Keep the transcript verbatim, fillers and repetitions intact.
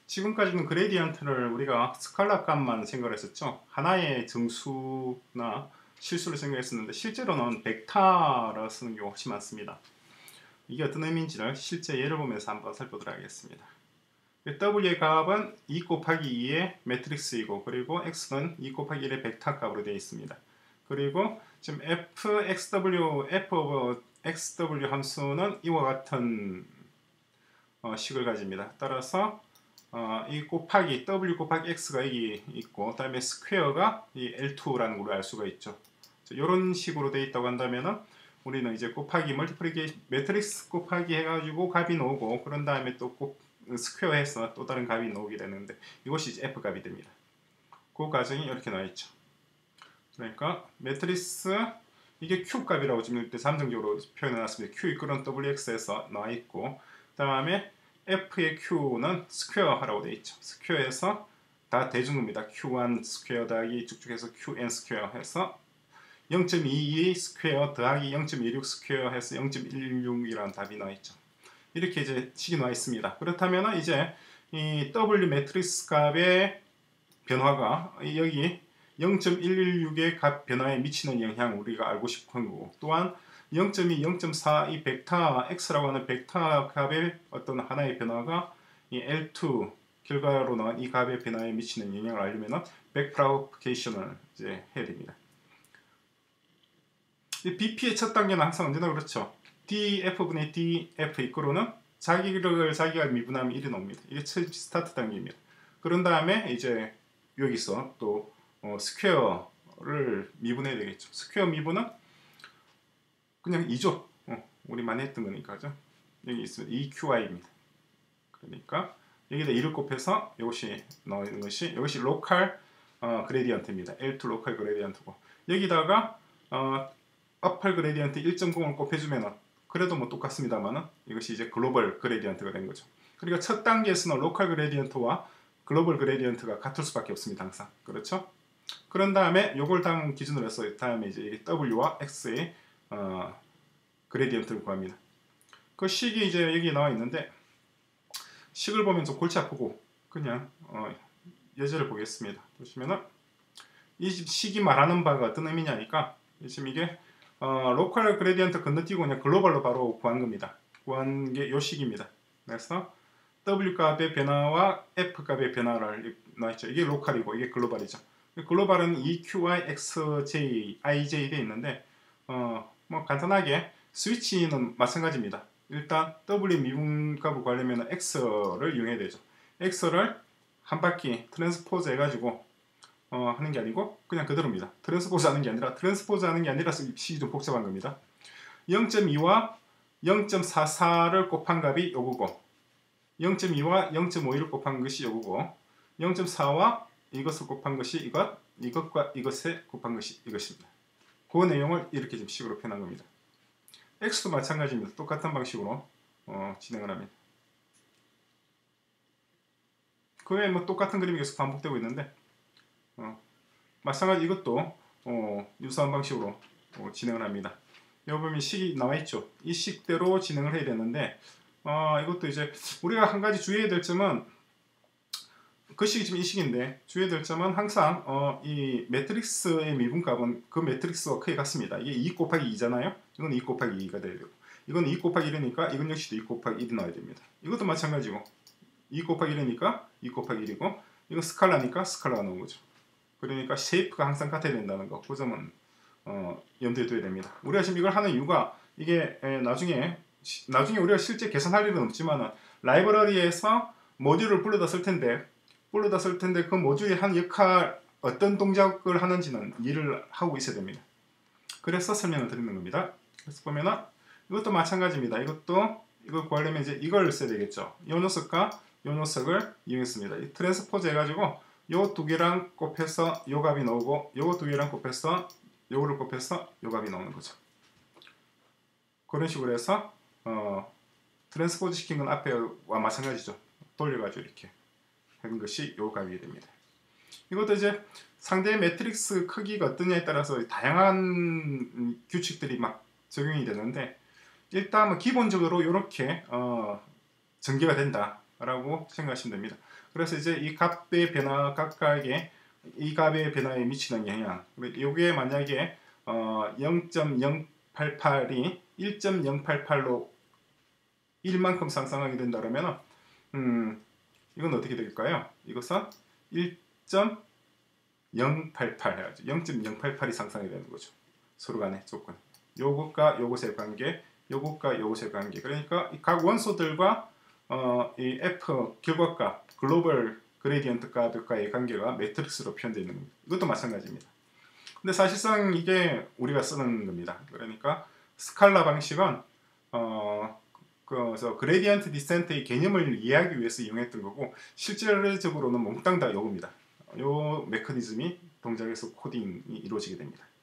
지금까지는 그레디언트를 우리가 스칼라 값만 생각을 했었죠. 하나의 정수나 실수를 생각했었는데 실제로는 벡터를 쓰는 경우가 훨씬 많습니다. 이게 어떤 의미인지를 실제 예를 보면서 한번 살펴보도록 하겠습니다. W의 값은 이 곱하기 이의 매트릭스이고, 그리고 X는 이 곱하기 일의 벡터 값으로 되어 있습니다. 그리고 지금 fxw, f of xw 함수는 이와 같은 어, 식을 가집니다. 따라서 어, 이 곱하기 w 곱하기 x가 여기 있고, 그다음에 스퀘어가 이 엘 투라는 걸 알 수가 있죠. 이런 식으로 되어 있다고 한다면은 우리는 이제 곱하기 멀티플리케이션 매트릭스 곱하기 해가지고 값이 나오고, 그런 다음에 또 곱, 스퀘어 해서 또 다른 값이 나오게 되는데, 이것이 이제 f 값이 됩니다. 그 과정이 이렇게 나와 있죠. 그러니까 매트리스 이게 q 값이라고 지금 이때 잠정적으로 표현해 놨습니다. q 이끌은 wx에서 나와 있고, 그 다음에 f의 q는 스퀘어라고 되어 있죠. 스퀘어에서 다 대중입니다. 큐 원 스퀘어 더하기 쭉쭉해서 큐엔 스퀘어 해서 영 점 이이 스퀘어 더하기 영 점 이육 스퀘어 해서 영 점 일육이라는 답이 나와 있죠. 이렇게 이제 식이 나와 있습니다. 그렇다면 이제 이 w 매트리스 값의 변화가 여기 영 점 일육의 값 변화에 미치는 영향 우리가 알고 싶은 거고, 또한 영 점 이, 영 점 사 이 벡터 x라고 하는 벡터 값의 어떤 하나의 변화가 이 엘 투 결과로 나온 이 값의 변화에 미치는 영향을 알려면 백프로포게이션을 이제 해야 됩니다. 비피의 첫 단계는 항상 언제나 그렇죠. df분의 df 이끌어는 자기를 자기가 미분하면 일이 나옵니다. 이게 첫 스타트 단계입니다. 그런 다음에 이제 여기서 또 어, 스퀘어를 미분해야 되겠죠. 스퀘어 미분은 그냥 이죠. 어, 우리 많이 했던 거니까죠. 여기 있으면 이큐아이입니다. 그러니까 여기다 이를 곱해서 이것이 나오는 것이 이것이 로컬 어, 그레디언트입니다. 엘 투 로컬 그레디언트고, 여기다가 어, 어펄 그레디언트 일 점 공을 곱해주면은 그래도 뭐 똑같습니다만은 이것이 이제 글로벌 그레디언트가 된 거죠. 그러니까 첫 단계에서는 로컬 그레디언트와 글로벌 그레디언트가 같을 수밖에 없습니다. 항상. 그렇죠? 그런 다음에 요걸 다음 기준으로 해서 다음에 이제 w와 x의 어, 그레디언트를 구합니다. 그 식이 이제 여기 나와 있는데, 식을 보면 좀 골치 아프고 그냥 어, 예제를 보겠습니다. 보시면은 이 식이 말하는 바가 어떤 의미냐니까, 지금 이게 어, 로컬 그레디언트 건너뛰고 그냥 글로벌로 바로 구한 겁니다. 구한 게 요 식입니다. 그래서 w 값의 변화와 f 값의 변화를 나왔죠. 이게 로컬이고 이게 글로벌이죠. 글로벌은 이큐아이, 엑스제이, 아이제이 돼 있는데 어, 뭐 간단하게 스위치는 마찬가지입니다. 일단 w 미분값을 구하려면 x를 이용해야 되죠. x를 한 바퀴 트랜스포즈 해가지고 어, 하는 게 아니고 그냥 그대로입니다. 트랜스포즈 하는 게 아니라 트랜스포즈 하는 게 아니라 식이 좀 복잡한 겁니다. 영 점 이와 영 점 사사를 곱한 값이 요거고, 영 점 이와 영 점 오일을 곱한 것이 요거고, 영 점 사와 이것을 곱한 것이 이것, 이것과 이것에 곱한 것이 이것입니다. 그 내용을 이렇게 좀 식으로 표현한 겁니다. x도 마찬가지입니다. 똑같은 방식으로 어, 진행을 합니다. 그 외에 뭐 똑같은 그림이 계속 반복되고 있는데 어, 마찬가지 이것도 어, 유사한 방식으로 어, 진행을 합니다. 여기 보면 식이 나와 있죠. 이 식대로 진행을 해야 되는데 어, 이것도 이제 우리가 한 가지 주의해야 될 점은, 그 식이 지금 이 식인데 주의해야 될 점은 항상 어, 이 매트릭스의 미분값은 그 매트릭스와 크게 같습니다. 이게 이 곱하기 이잖아요. 이건 이 곱하기 이가 돼야 되고, 이건 이 곱하기 일이니까 이건 역시도 이 곱하기 일이 나와야 됩니다. 이것도 마찬가지고 이 곱하기 일이니까 이 곱하기 일이고, 이건 스칼라니까 스칼라가 나온 거죠. 그러니까 쉐이프가 항상 같아야 된다는 거, 그 점은 어, 염두에 둬야 됩니다. 우리가 지금 이걸 하는 이유가 이게 에, 나중에 나중에 우리가 실제 계산할 일은 없지만 라이브러리에서 모듈을 불러다 쓸 텐데 불러다 쓸 텐데 그 모듈이 한 역할 어떤 동작을 하는지는 이해를 하고 있어야 됩니다. 그래서 설명을 드리는 겁니다. 그래서 보면은 이것도 마찬가지입니다. 이것도 이걸 구하려면 이제 이걸 써야 되겠죠. 이 녀석과 이 녀석을 이용했습니다. 이 트랜스포즈 해가지고 요 두 개랑 곱해서 요 값이 나오고, 요거 두 개랑 곱해서 요거를 곱해서 요 값이 나오는 거죠. 그런 식으로 해서 어, 트랜스포즈 시킨 건 앞에와 마찬가지죠. 돌려가지고 이렇게 한 것이 요 값이 됩니다. 이것도 이제 상대의 매트릭스 크기가 어떠냐에 따라서 다양한 규칙들이 막 적용이 되는데, 일단 뭐 기본적으로 이렇게 어, 전개가 된다. 라고 생각하시면 됩니다. 그래서 이제 이 값의 변화 각각의 이 값의 변화에 미치는 영향, 이게 만약에 어 영 점 영팔팔이 일 점 영팔팔로 일만큼 상승하게 된다면 음 이건 어떻게 될까요? 이것은 일 점 영팔팔 해야죠. 영 점 영팔팔이 상승이 되는 거죠. 서로 간의 조건. 요것과 요것의 관계, 요것과 요것의 관계. 그러니까 각 원소들과 어, 이 F 결과값, 글로벌 그레디언트 값과의 관계가 매트릭스로 표현되어 있는 겁니다. 이것도 마찬가지입니다. 근데 사실상 이게 우리가 쓰는 겁니다. 그러니까 스칼라 방식은 어, 그래서 그레디언트 디센트의 개념을 이해하기 위해서 이용했던 거고 실질적으로는 몽땅 다 요겁니다. 요 메커니즘이 동작에서 코딩이 이루어지게 됩니다.